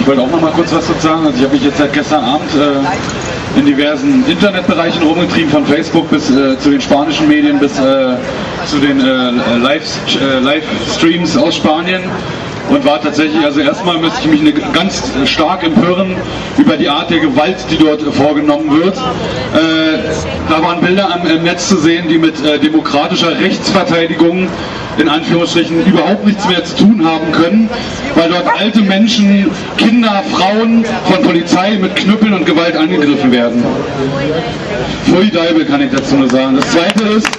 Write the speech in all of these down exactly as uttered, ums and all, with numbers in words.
wollte auch noch mal kurz was dazu sagen. Also ich habe mich jetzt seit gestern Abend äh, in diversen Internetbereichen rumgetrieben, von Facebook bis äh, zu den spanischen Medien bis äh, zu den äh, Live, äh, Livestreams aus Spanien. Und war tatsächlich, also erstmal müsste ich mich eine, ganz stark empören über die Art der Gewalt, die dort vorgenommen wird. Äh, da waren Bilder am, im Netz zu sehen, die mit äh, demokratischer Rechtsverteidigung in Anführungsstrichen überhaupt nichts mehr zu tun haben können, weil dort alte Menschen, Kinder, Frauen von Polizei mit Knüppeln und Gewalt angegriffen werden. Pfui Deibel, kann ich dazu nur sagen. Das Zweite ist,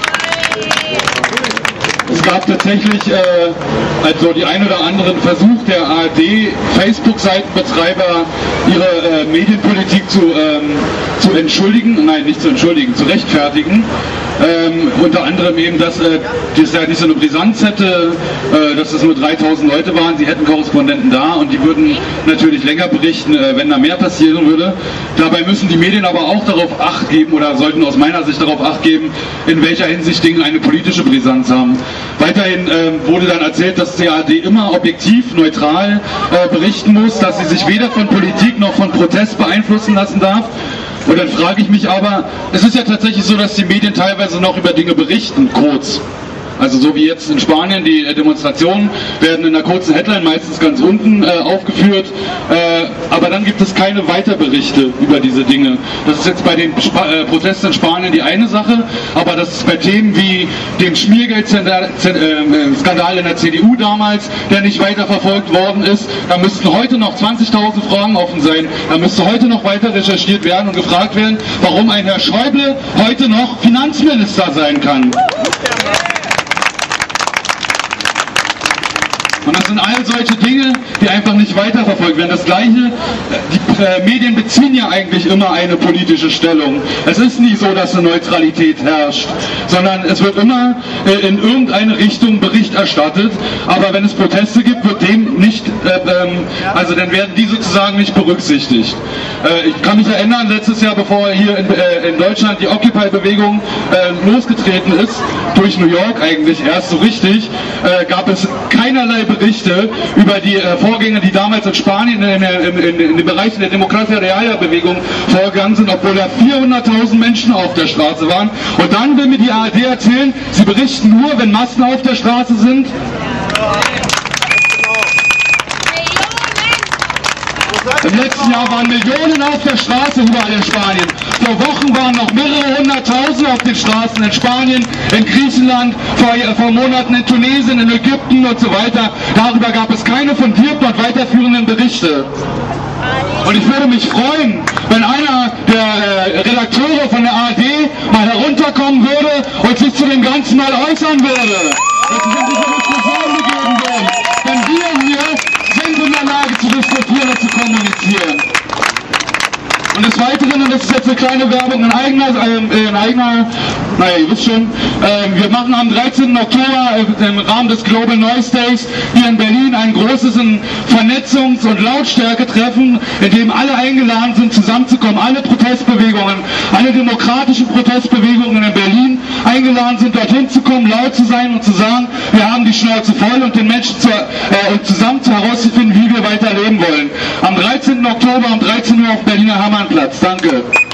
es gab tatsächlich äh, also die ein oder anderen Versuch der A R D, Facebook-Seitenbetreiber, ihre äh, Medienpolitik zu, ähm, zu entschuldigen, nein, nicht zu entschuldigen, zu rechtfertigen. Ähm, unter anderem eben, dass äh, das ja nicht so eine Brisanz hätte, äh, dass es nur dreitausend Leute waren, sie hätten Korrespondenten da und die würden natürlich länger berichten, äh, wenn da mehr passieren würde. Dabei müssen die Medien aber auch darauf Acht geben oder sollten aus meiner Sicht darauf Acht geben, in welcher Hinsicht Dinge eine politische Brisanz haben. Weiterhin äh, wurde dann erzählt, dass die A R D immer objektiv, neutral äh, berichten muss, dass sie sich weder von Politik noch von Protest beeinflussen lassen darf. Und dann frage ich mich aber, es ist ja tatsächlich so, dass die Medien teilweise noch über Dinge berichten, kurz. Also so wie jetzt in Spanien, die äh, Demonstrationen werden in einer kurzen Headline meistens ganz unten äh, aufgeführt, äh, aber dann gibt es keine Weiterberichte über diese Dinge. Das ist jetzt bei den Sp äh, Protesten in Spanien die eine Sache, aber das ist bei Themen wie dem Schmiergeldskandal äh, in der C D U damals, der nicht weiterverfolgt worden ist, da müssten heute noch zwanzigtausend Fragen offen sein, da müsste heute noch weiter recherchiert werden und gefragt werden, warum ein Herr Schäuble heute noch Finanzminister sein kann. Und das sind all solche Dinge, die einfach nicht weiterverfolgt werden. Das Gleiche, die äh, Medien beziehen ja eigentlich immer eine politische Stellung. Es ist nie so, dass eine Neutralität herrscht, sondern es wird immer äh, in irgendeine Richtung Bericht erstattet. Aber wenn es Proteste gibt, wird dem nicht, äh, ähm, also dann werden die sozusagen nicht berücksichtigt. Äh, ich kann mich erinnern, letztes Jahr, bevor hier in, äh, in Deutschland die Occupy-Bewegung äh, losgetreten ist, durch New York eigentlich erst so richtig, äh, gab es keinerlei Berichte über die äh, Vorgänge, die damals in Spanien in, in, in, in den Bereichen der Democracia Real Bewegung vorgegangen sind, obwohl da vierhunderttausend Menschen auf der Straße waren. Und dann will mir die A R D erzählen, sie berichten nur, wenn Massen auf der Straße sind. Im letzten Jahr waren Millionen auf der Straße überall in Spanien. Vor Wochen waren noch mehrere hunderttausend auf den Straßen in Spanien, in Griechenland, vor, vor Monaten in Tunesien, in Ägypten und so weiter. Darüber gab es keine fundierten und weiterführenden Berichte. Und ich würde mich freuen, wenn einer der äh, Redakteure von der A R D mal herunterkommen würde und sich zu dem Ganzen mal äußern würde. Dass es diese Diskussion gegeben wird. Denn wir hier sind in der Lage zu diskutieren und zu kommunizieren. Und des Weiteren, und das ist jetzt eine kleine Werbung in eigener, äh, in eigener naja, ihr wisst schon, äh, wir machen am dreizehnten Oktober äh, im Rahmen des Global Noise Days hier in Berlin ein großes Vernetzungs- und Lautstärke-Treffen, in dem alle eingeladen sind, zusammenzukommen, alle Protestbewegungen, alle demokratischen Protestbewegungen in Berlin eingeladen sind, dorthin zu kommen, laut zu sein und zu sagen, wir haben die Schnauze voll und den Menschen zu, äh, und zusammen herauszufinden, wie wir weiter leben wollen. Am dreizehnten Oktober um dreizehn Uhr auf Berliner Hamannplatz. Danke.